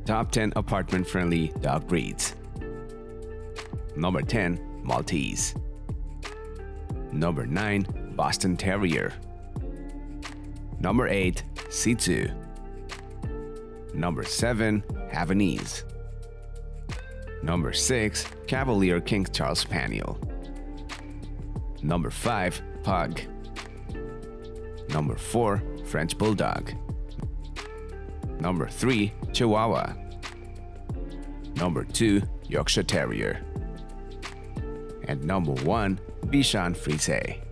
Top 10 apartment-friendly dog breeds. Number 10. Maltese. Number 9. Boston Terrier. Number 8. Shih Tzu. Number 7. Havanese. Number 6. Cavalier King Charles Spaniel. Number 5. Pug. Number 4. French Bulldog. Number 3. Chihuahua. Number 2. Yorkshire Terrier. And number 1. Bichon Frise.